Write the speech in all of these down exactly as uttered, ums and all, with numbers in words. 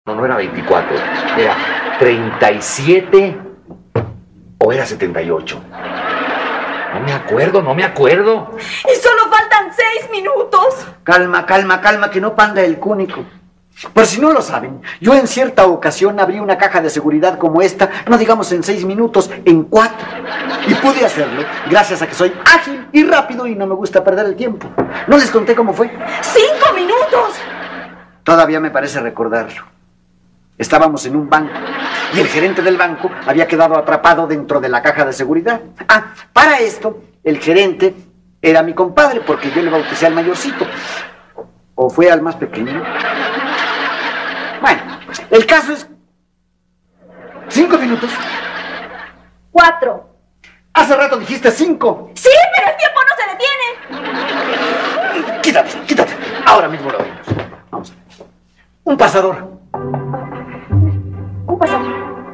No, no era veinticuatro, era treinta y siete o era setenta y ocho. No me acuerdo, no me acuerdo. Y solo faltan seis minutos. Calma, calma, calma, que no panda el cúnico. Por si no lo saben, yo en cierta ocasión abrí una caja de seguridad como esta, no digamos en seis minutos, en cuatro. Y pude hacerlo gracias a que soy ágil y rápido y no me gusta perder el tiempo. ¿No les conté cómo fue? ¡Cinco minutos! Todavía me parece recordarlo. Estábamos en un banco y el gerente del banco había quedado atrapado dentro de la caja de seguridad. Ah, para esto, el gerente era mi compadre porque yo le bauticé al mayorcito. ¿O fue al más pequeño? Bueno, el caso es... ¿Cinco minutos? Cuatro. Hace rato dijiste cinco. Sí, pero el tiempo no se detiene. Quítate, quítate. Ahora mismo lo vemos. Vamos a ver. Un pasador. Un pasador.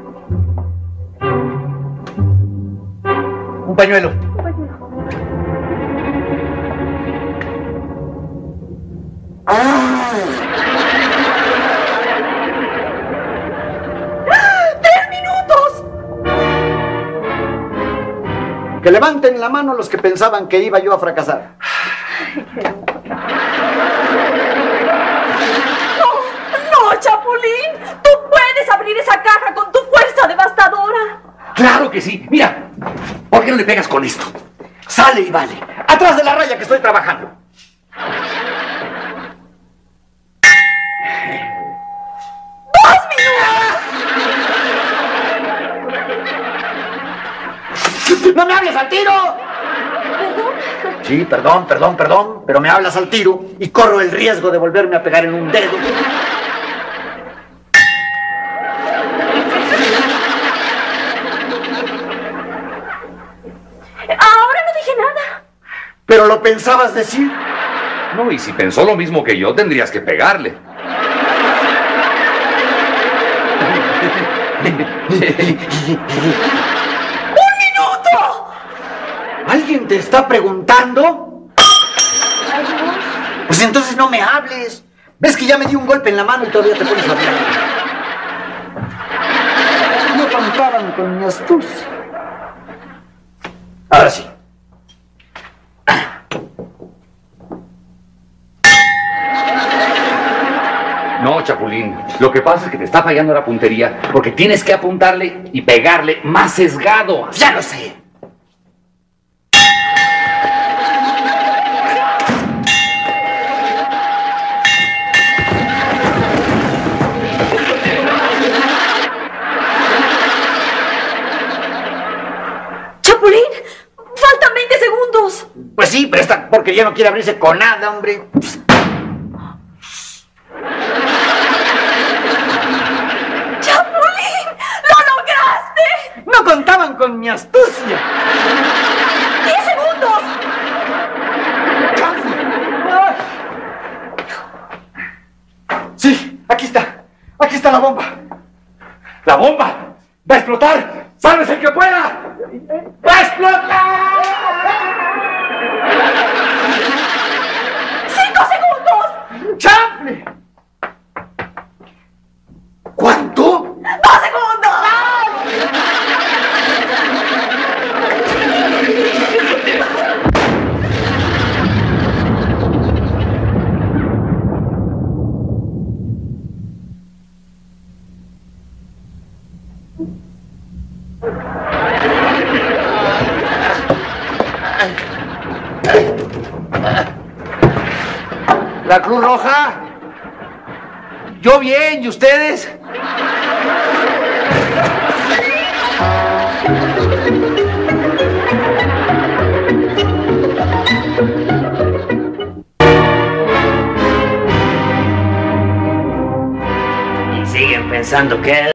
Un pañuelo. Un pañuelo. ¡Ah! ¡Tres minutos! Que levanten la mano los que pensaban que iba yo a fracasar. ¡No, Chapulín! ¡Tú puedes abrir esa caja con tu fuerza devastadora! ¡Claro que sí! Mira, ¿por qué no le pegas con esto? Sale y vale. Atrás de la raya que estoy trabajando. ¡Dos minutos! ¡No me hables al tiro! ¿Perdón? Sí, perdón, perdón, perdón, pero me hablas al tiro y corro el riesgo de volverme a pegar en un dedo. Ahora no dije nada. ¿Pero lo pensabas decir? No, y si pensó lo mismo que yo, tendrías que pegarle. ¡Un minuto! ¿Alguien te está preguntando? Ay, Dios. Pues entonces no me hables. ¿Ves que ya me di un golpe en la mano y todavía te pones a hablar? No contaban con mi astucia. Ahora sí. No, Chapulín, lo que pasa es que te está fallando la puntería porque tienes que apuntarle y pegarle más sesgado. Ya lo sé. Chapulín, faltan veinte segundos. Pues sí, pero esta porquería no quiere abrirse con nada, hombre. ¡Chapulín! ¡Lo lograste! No contaban con mi astucia. ¡Diez segundos! Sí, aquí está. Aquí está la bomba. ¡La bomba! ¡Va a explotar! ¡Sálvese el que pueda! ¡Va a explotar! ¡Cinco segundos! ¡Chanfle! ¿Cuánto? ¡Dos segundos! ¿La Cruz Roja? Yo bien, ¿y ustedes? Y siguen pensando que...